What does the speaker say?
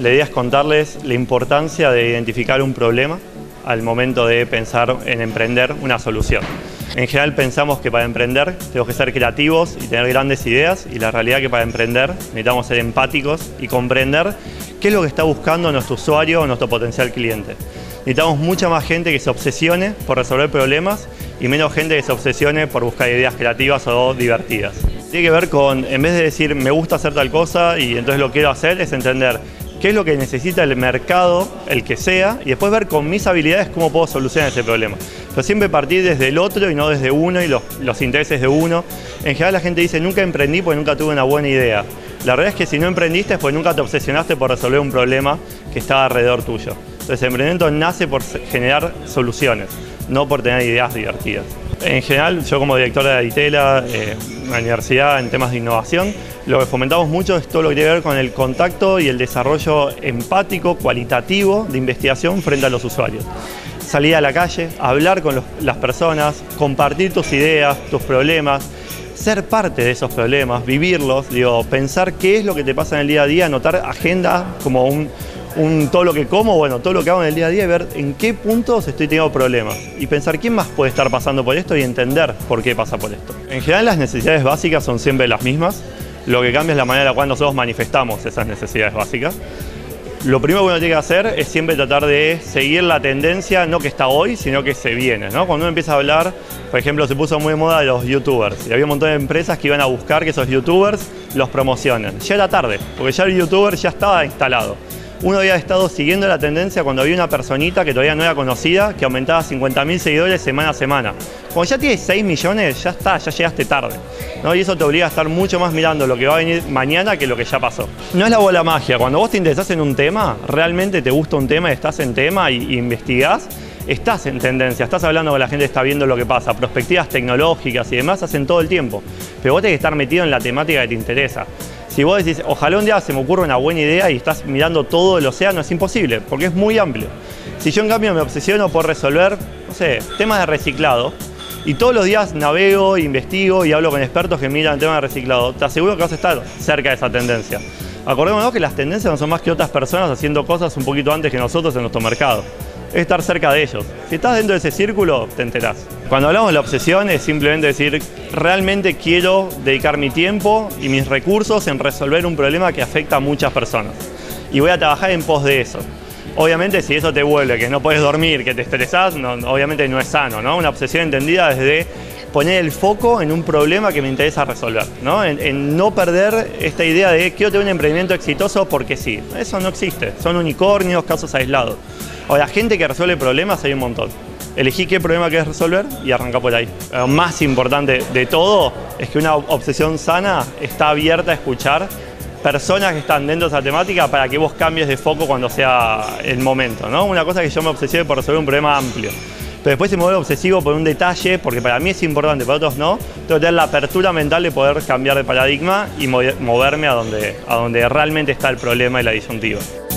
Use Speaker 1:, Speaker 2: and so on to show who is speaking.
Speaker 1: La idea es contarles la importancia de identificar un problema al momento de pensar en emprender una solución. En general pensamos que para emprender tenemos que ser creativos y tener grandes ideas, y la realidad es que para emprender necesitamos ser empáticos y comprender qué es lo que está buscando nuestro usuario o nuestro potencial cliente. Necesitamos mucha más gente que se obsesione por resolver problemas y menos gente que se obsesione por buscar ideas creativas o divertidas. Tiene que ver con, en vez de decir me gusta hacer tal cosa y entonces lo quiero hacer, es entender qué es lo que necesita el mercado, el que sea, y después ver con mis habilidades cómo puedo solucionar ese problema. Pero siempre partir desde el otro y no desde uno y los intereses de uno. En general la gente dice nunca emprendí porque nunca tuve una buena idea. La realidad es que si no emprendiste es porque nunca te obsesionaste por resolver un problema que estaba alrededor tuyo. Entonces el emprendimiento nace por generar soluciones, no por tener ideas divertidas. En general, yo como director de Ditela, una universidad en temas de innovación, lo que fomentamos mucho es todo lo que tiene que ver con el contacto y el desarrollo empático, cualitativo de investigación frente a los usuarios. Salir a la calle, hablar con las personas, compartir tus ideas, tus problemas, ser parte de esos problemas, vivirlos, pensar qué es lo que te pasa en el día a día, anotar agenda como todo lo que como, bueno, todo lo que hago en el día a día y ver en qué puntos estoy teniendo problemas y pensar quién más puede estar pasando por esto y entender por qué pasa por esto. En general las necesidades básicas son siempre las mismas, lo que cambia es la manera en la cual nosotros manifestamos esas necesidades básicas. Lo primero que uno tiene que hacer es siempre tratar de seguir la tendencia, no que está hoy, sino que se viene, ¿no? Cuando uno empieza a hablar, por ejemplo, se puso muy de moda los youtubers y había un montón de empresas que iban a buscar que esos youtubers los promocionen. Ya era tarde, porque ya el youtuber ya estaba instalado. Uno había estado siguiendo la tendencia cuando había una personita que todavía no era conocida, que aumentaba 50.000 seguidores semana a semana. Cuando ya tienes 6 millones, ya está, ya llegaste tarde, ¿no? Y eso te obliga a estar mucho más mirando lo que va a venir mañana que lo que ya pasó. No es la bola magia. Cuando vos te interesás en un tema, realmente te gusta un tema, estás en tema y investigás, estás en tendencia, estás hablando con la gente, está viendo lo que pasa, perspectivas tecnológicas y demás hacen todo el tiempo. Pero vos tenés que estar metido en la temática que te interesa. Si vos decís, ojalá un día se me ocurra una buena idea y estás mirando todo el océano, es imposible, porque es muy amplio. Si yo en cambio me obsesiono por resolver, no sé, temas de reciclado, y todos los días navego, investigo y hablo con expertos que miran temas de reciclado, te aseguro que vas a estar cerca de esa tendencia. Acordémonos que las tendencias no son más que otras personas haciendo cosas un poquito antes que nosotros en nuestro mercado. Es estar cerca de ellos. Si estás dentro de ese círculo, te enterás. Cuando hablamos de la obsesión es simplemente decir, realmente quiero dedicar mi tiempo y mis recursos en resolver un problema que afecta a muchas personas. Y voy a trabajar en pos de eso. Obviamente si eso te vuelve, que no puedes dormir, que te estresás, obviamente no es sano, ¿no? Una obsesión entendida desde poner el foco en un problema que me interesa resolver, ¿no? En no perder esta idea de quiero tener un emprendimiento exitoso porque sí. Eso no existe, son unicornios, casos aislados. Ahora, gente que resuelve problemas hay un montón. Elegí qué problema querés resolver y arranca por ahí. Lo más importante de todo es que una obsesión sana está abierta a escuchar personas que están dentro de esa temática para que vos cambies de foco cuando sea el momento, ¿no? Una cosa es que yo me obsesioné por resolver un problema amplio, pero después se me vuelve obsesivo por un detalle, porque para mí es importante, para otros no. Tengo que tener la apertura mental de poder cambiar de paradigma y moverme a donde realmente está el problema y la disyuntiva.